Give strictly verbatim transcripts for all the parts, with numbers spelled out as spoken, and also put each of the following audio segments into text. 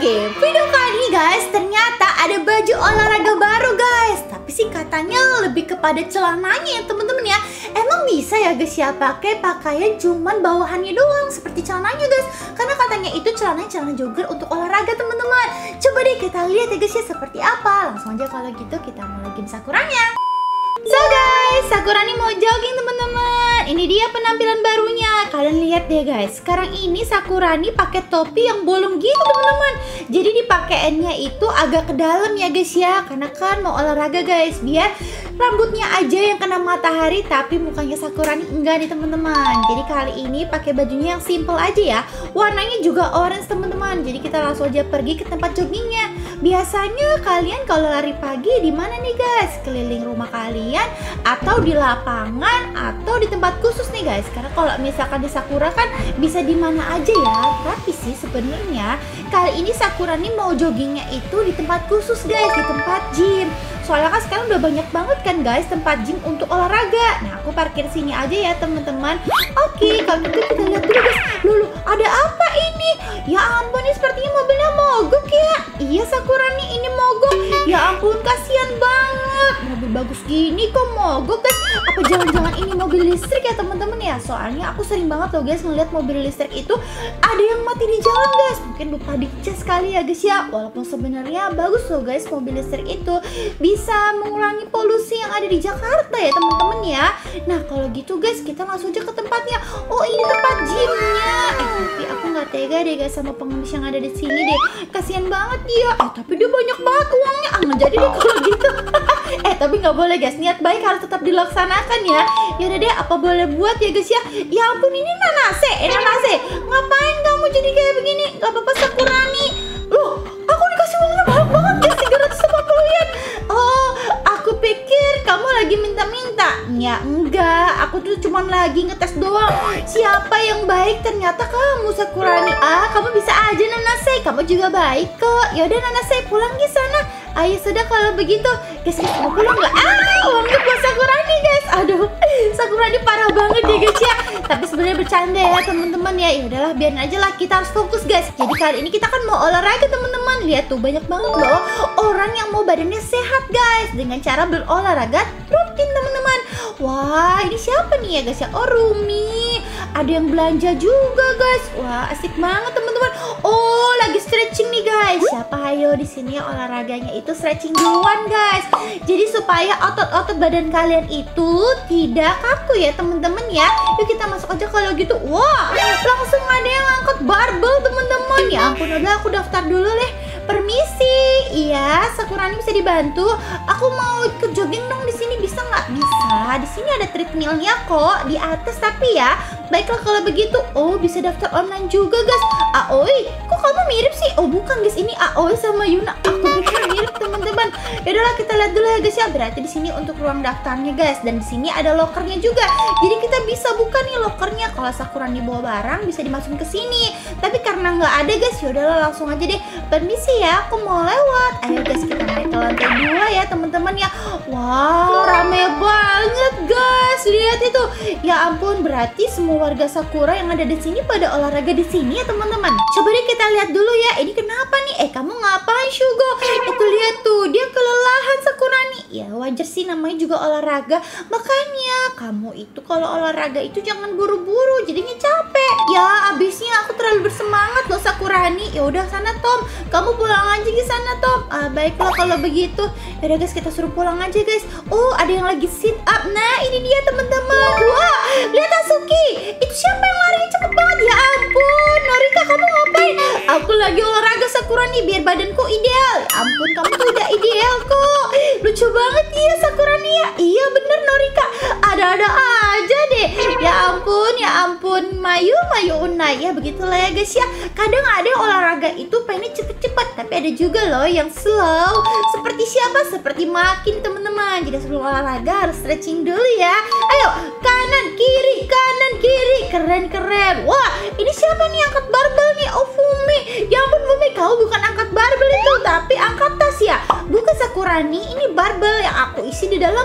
Oke, video kali ini guys, ternyata ada baju olahraga baru guys. Tapi sih katanya lebih kepada celananya ya teman-teman ya. Emang bisa ya guys ya pakai pakaian cuman bawahannya doang seperti celananya guys. Karena katanya itu celananya celana jogger untuk olahraga teman-teman. Coba deh kita lihat ya guys ya seperti apa. Langsung aja kalau gitu kita mulai game Sakuranya. So guys, Sakura nih mau jogging teman-teman. Ini dia penampilan barunya. Kalian lihat deh guys. Sekarang ini Sakura nih pakai topi yang bolong gitu teman-teman. Jadi di pakaiannya itu agak ke dalam ya guys ya. Karena kan mau olahraga guys. Biar rambutnya aja yang kena matahari, tapi mukanya Sakura nih enggak nih teman-teman. Jadi kali ini pakai bajunya yang simple aja ya. Warnanya juga orange teman-teman. Jadi kita langsung aja pergi ke tempat joggingnya. Biasanya kalian kalau lari pagi di mana nih guys? Keliling rumah kalian atau di lapangan atau di tempat khusus nih guys. Karena kalau misalkan di Sakura kan bisa di mana aja ya. Tapi sih sebenarnya kali ini Sakura nih mau joggingnya itu di tempat khusus guys, di tempat gym. Soalnya kan sekarang udah banyak banget kan guys tempat gym untuk olahraga. Nah aku parkir sini aja ya teman-teman. Oke, kalau gitu kita lihat dulu guys. Lulu, ada apa ini? Ya ampun, ini sepertinya mobilnya mogok ya. Iya Sakura nih, ini mogok. Ya ampun, kasihan banget. Mobil bagus gini kok mogok guys. Apa jangan-jangan ini mobil listrik ya teman-teman ya? Soalnya aku sering banget loh guys ngeliat mobil listrik itu ada yang mati di jalan guys. Mungkin lupa dicas kali ya guys ya. Walaupun sebenarnya bagus loh guys mobil listrik itu bisa mengurangi polusi yang ada di Jakarta ya teman-teman ya. Nah kalau gitu guys kita langsung aja ke tempatnya. Oh ini tempat gymnya. Eh tapi aku nggak tega deh guys sama pengemis yang ada di sini deh. Kasian banget dia. Eh tapi dia banyak banget uangnya. Ah nggak jadi deh kalau gitu. Eh tapi nggak boleh guys. Niat baik harus tetap dilaksanakan ya. Yaudah deh apa boleh buat ya guys ya. Ya ampun ini nanase. Eh nanase. Ngapain kamu jadi kayak begini? Gak apa-apa Sakura nih. Loh aku dikasih uangnya banyak banget guys. tiga ratus lima puluh yen. Oh, aku pikir kamu lagi minta-minta. Ya enggak, aku tuh cuman lagi ngetes doang. Siapa yang baik? Ternyata kamu Sakurani. Ah, kamu bisa aja Nanase. Kamu juga baik kok. Yaudah Nanase, pulang ke sana. Ayo sudah kalau begitu. Guys, guys mau pulang nggak? Ah, uangnya buat Sakurani guys. Aduh, Sakurani parah banget ya guys ya. Tapi sebenarnya bercanda ya teman-teman ya. Ya udahlah, biarin aja lah. Kita harus fokus guys. Jadi kali ini kita kan mau olahraga teman-teman. Lihat tuh banyak banget loh orang yang mau badannya sehat guys dengan cara berolahraga rutin teman-teman. Wah ini siapa nih ya guys ya? Oh Rumi. Ada yang belanja juga guys. Wah asik banget teman-teman. Oh lagi stretching nih guys. Siapa ayo di sini olahraganya itu stretching duluan guys. Jadi supaya otot-otot badan kalian itu tidak kaku ya teman-teman ya. Yuk kita masuk aja kalau gitu. Wah langsung ada yang angkat barbel teman-teman. Ya ampun udah aku daftar dulu deh. Permisi, iya, Sakura ini bisa dibantu. Aku mau ikut jogging dong di sini, bisa nggak? Bisa. Di sini ada treadmillnya kok di atas tapi ya. Baiklah kalau begitu. Oh, bisa daftar online juga guys. Aoi, kok kamu mirip sih? Oh bukan guys, ini Aoi sama Yuna. Aku pikir mirip teman-teman. Yaudahlah kita lihat dulu ya guys ya. Berarti di sini untuk ruang daftarnya guys. Dan di sini ada lokernya juga. Jadi kita bisa buka nih lokernya. Kalau Sakura nih bawa barang bisa dimasukin ke sini. Tapi karena nggak ada guys, yaudahlah langsung aja deh. Permisi ya, aku mau lewat. Ayo guys kita naik ke lantai dua ya teman-teman ya. Wow rame banget guys. Lihat itu. Ya ampun berarti semua warga Sakura yang ada di sini pada olahraga di sini ya teman-teman. Coba deh kita lihat dulu ya. Ini kenapa nih? Eh kamu ngapain Shugo? Itu lihat tuh dia kelelahan Sakura nih. Ya wajar sih namanya juga olahraga. Makanya kamu itu kalau olahraga itu jangan buru-buru jadinya capek. Ya abisnya aku terlalu bersemangat loh Sakurani. Ya udah sana Tom. Kamu pulang aja ke sana Tom. Ah, baiklah kalau begitu. Yaudah guys kita suruh pulang aja guys. Oh ada yang lagi sit up. Nah ini dia teman-teman. Wah lihat Asuki. Itu siapa yang larinya cepet banget? Ya ampun Norika kamu ngapain? Aku lagi olahraga Sakura nih biar badanku ideal. Ya ampun kamu tuh udah ideal kok. Lucu banget ya Sakura nih ya. Iya bener Norika. Ada-ada aja deh. Ya ampun ya ampun Mayu Mayu Unai. Ya begitulah ya guys ya. Kadang ada yang olahraga itu pengen cepet-cepet. Tapi ada juga loh yang slow. Seperti siapa? Seperti makin teman-teman. Jadi sebelum olahraga harus stretching dulu ya. Ayo kanan kiri kanan kiri. Keren-keren. Wah ini siapa nih angkat barbel nih? Oh Fumi. Ya ampun Fumi kamu bukan angkat barbel itu tapi angkat tas ya. Bukan Sakurani ini barbel yang aku isi di dalam tas.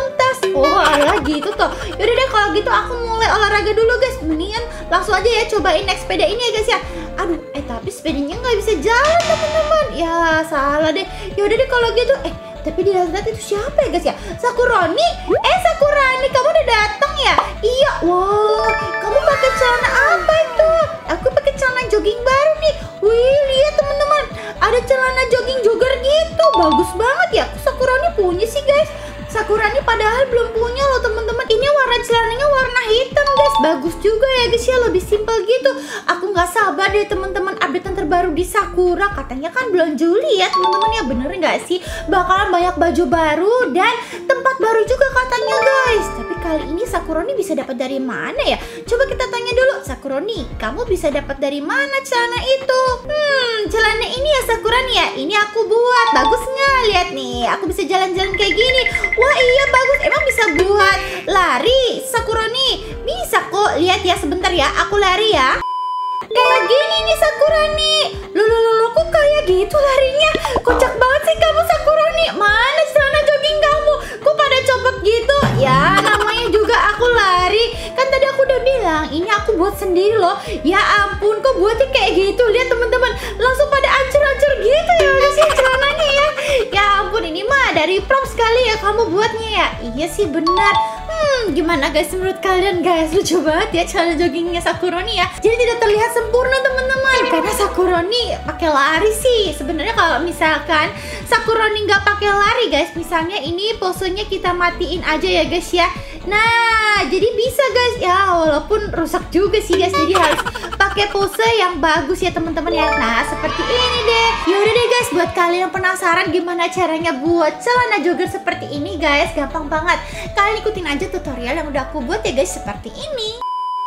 Oh alah gitu toh. Yaudah deh kalau gitu aku mulai olahraga dulu guys. Mendingan langsung aja ya cobain naik sepeda ini ya guys ya. Aduh eh tapi sepedanya nggak bisa jalan teman-teman. Ya salah deh. Yaudah deh kalau gitu. Eh tapi di lihat itu siapa ya guys ya? Sakuroni? Eh Sakurani kamu udah datang ya? Iya. Wow kamu pakai celana apa itu? Aku pakai celana jogging baru nih. Wih lihat teman-teman. Ada celana jogging jogger gitu. Bagus banget ya. Sakurani punya sih guys. Sakurani padahal belum punya loh teman-teman. Ini warna celananya warna hitam guys. Bagus juga ya guys ya, lebih simpel gitu. Aku nggak sabar deh teman-teman update yang terbaru di Sakura. Katanya kan bulan Juli ya teman-teman ya, bener nggak sih? Bakalan banyak baju baru dan tempat baru juga katanya guys. Tapi kali ini Sakuroni bisa dapat dari mana ya? Coba kita tanya dulu. Sakuroni, kamu bisa dapat dari mana celana itu? Hmm, celana ini ya Sakuroni ya. Ini aku buat. Bagus nggak? Lihat nih, aku bisa jalan-jalan kayak gini. Wah iya bagus, emang bisa buat lari Sakuroni? Bisa kok, lihat ya sebentar ya, aku lari ya. Kayak gini nih Sakuroni. Loh loh loh, kok kayak gitu larinya? Kocak banget sih kamu Sakuroni. Mana celana jogging kamu? Kok pada copot gitu? Ya namanya juga aku lari. Kan tadi aku udah bilang, ini aku buat sendiri loh. Ya ampun, kok buatnya kayak gitu? Lihat teman-teman, langsung pada ancur-ancur gitu ya udah sih celananya ya. Ya ampun, ini mah dari prop sekali ya kamu buatnya ya. Iya sih benar. Hmm, gimana guys menurut kalian guys? Lucu banget ya celana joggingnya Sakuroni ya. Jadi tidak terlihat sempurna teman-teman karena Sakuroni pakai lari sih. Sebenarnya kalau misalkan Sakuroni nggak pakai lari guys, misalnya ini posenya kita matiin aja ya guys ya. Nah, jadi bisa guys ya, walaupun rusak juga sih guys. Jadi harus pakai pose yang bagus ya teman-teman ya. Nah, seperti ini deh. Yaudah deh guys, buat kalian yang penasaran gimana caranya buat celana jogger seperti ini guys, gampang banget. Kalian ikutin aja tutorial yang udah aku buat ya guys, seperti ini.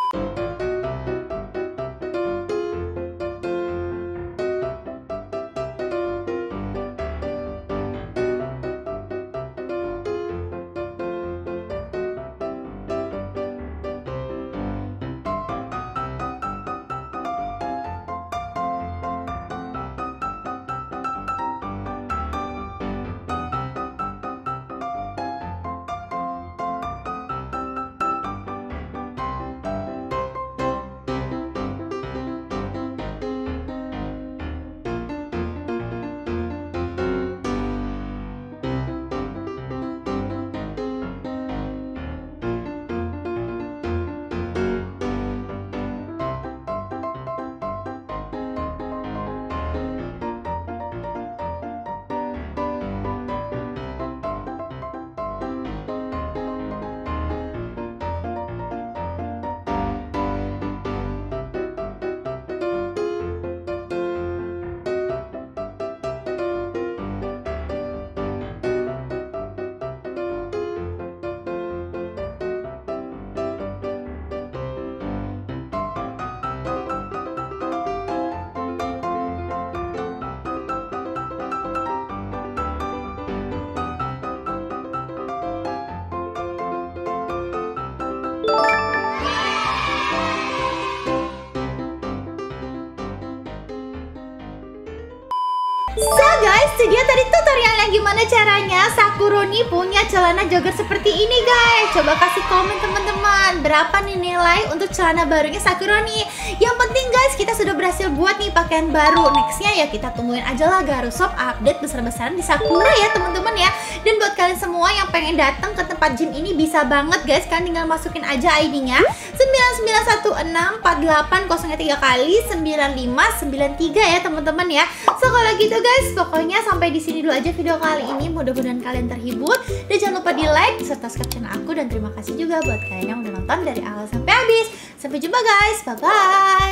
So guys, itu dia tadi tutorialnya gimana caranya Sakuroni punya celana jogger seperti ini guys. Coba kasih komen teman-teman, berapa nih nilai untuk celana barunya Sakuroni. Yang penting guys, kita sudah berhasil buat nih pakaian baru. Nextnya ya kita tungguin aja lah Garushop update besar-besaran di Sakura ya teman-teman ya. Dan buat kalian semua yang pengen datang ke tempat gym ini bisa banget guys, kan tinggal masukin aja I D-nya sembilan sembilan satu enam empat delapan nol tiga kali sembilan lima sembilan tiga ya teman-teman ya. So kalau gitu guys, pokoknya sampai di sini dulu aja video kali ini. Mudah-mudahan kalian terhibur dan jangan lupa di like serta subscribe channel aku, dan terima kasih juga buat kalian yang udah nonton dari awal sampai habis. Sampai jumpa guys, bye bye.